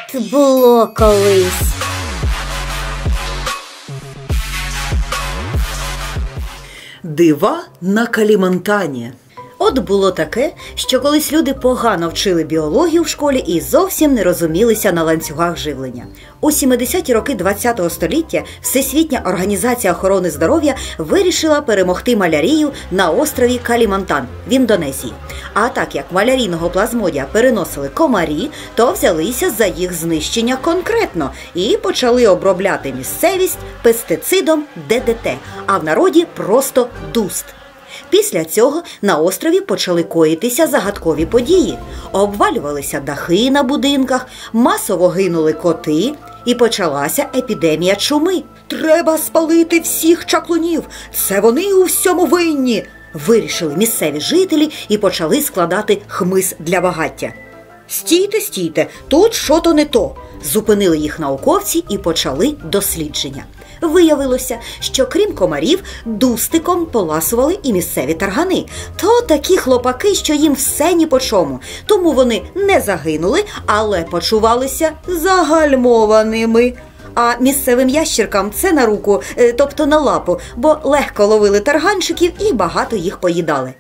От було колись. Дива на Калімантані. От було таке, що колись люди погано вчили біологію в школі і зовсім не розумілися на ланцюгах живлення. У 70-ті роки ХХ століття Всесвітня організація охорони здоров'я вирішила перемогти малярію на острові Калімантан в Індонезії. А так як малярійного плазмодія переносили комарі, то взялися за їх знищення конкретно і почали обробляти місцевість пестицидом ДДТ, а в народі просто дуст. Після цього на острові почали коїтися загадкові події. Обвалювалися дахи на будинках, масово гинули коти і почалася епідемія чуми. «Треба спалити всіх чаклунів! Це вони у всьому винні!» вирішили місцеві жителі і почали складати хмиз для багаття. «Стійте, стійте, тут що-то не то!» Зупинили їх науковці і почали дослідження. Виявилося, що крім комарів, дустиком поласували і місцеві таргани. То такі хлопаки, що їм все ні по чому. Тому вони не загинули, але почувалися загальмованими. А місцевим ящіркам це на руку, тобто на лапу, бо легко ловили тарганчиків і багато їх поїдали.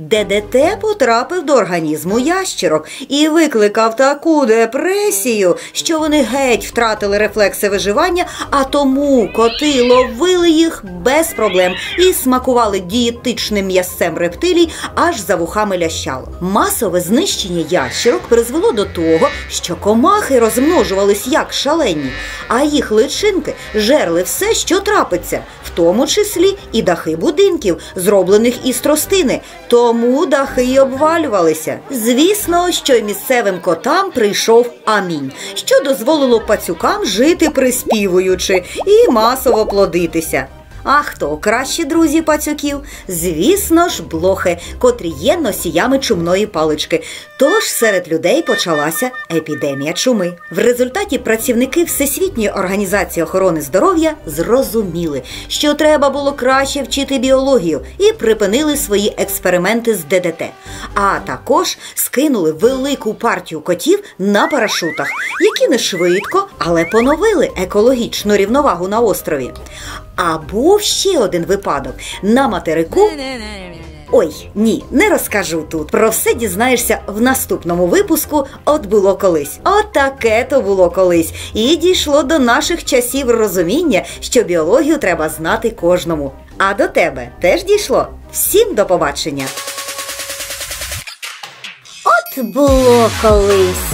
ДДТ потрапив до організму ящірок і викликав таку депресію, що вони геть втратили рефлекси виживання, а тому коти ловили їх без проблем і смакували дієтичним м'ясцем рептилій, аж за вухами лящало. Масове знищення ящірок призвело до того, що комахи розмножувались як шалені, а їх личинки жерли все, що трапиться, в тому числі і дахи будинків, зроблених із тростини. Тому дахи й обвалювалися. Звісно, що й місцевим котам прийшов амінь, що дозволило пацюкам жити приспівуючи і масово плодитися. А хто кращі друзі пацюків? Звісно ж, блохи, котрі є носіями чумної палички. Тож серед людей почалася епідемія чуми. В результаті працівники Всесвітньої організації охорони здоров'я зрозуміли, що треба було краще вчити біологію і припинили свої експерименти з ДДТ. А також скинули велику партію котів на парашутах, які не швидко, але поновили екологічну рівновагу на острові. А був ще один випадок на материку. Ой, ні, не розкажу тут. Про все дізнаєшся в наступному випуску «От було колись». От таке то було колись. І дійшло до наших часів розуміння, що біологію треба знати кожному. А до тебе теж дійшло? Всім до побачення! От було колись.